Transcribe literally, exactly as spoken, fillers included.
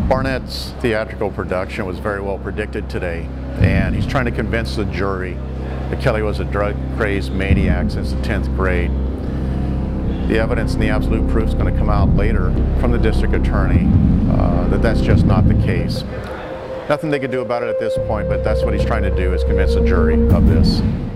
Barnett's theatrical production was very well predicted today, and he's trying to convince the jury that Kelly was a drug-crazed maniac since the tenth grade. The evidence and the absolute proof is going to come out later from the district attorney uh, that that's just not the case. Nothing they can do about it at this point, but that's what he's trying to do, is convince the jury of this.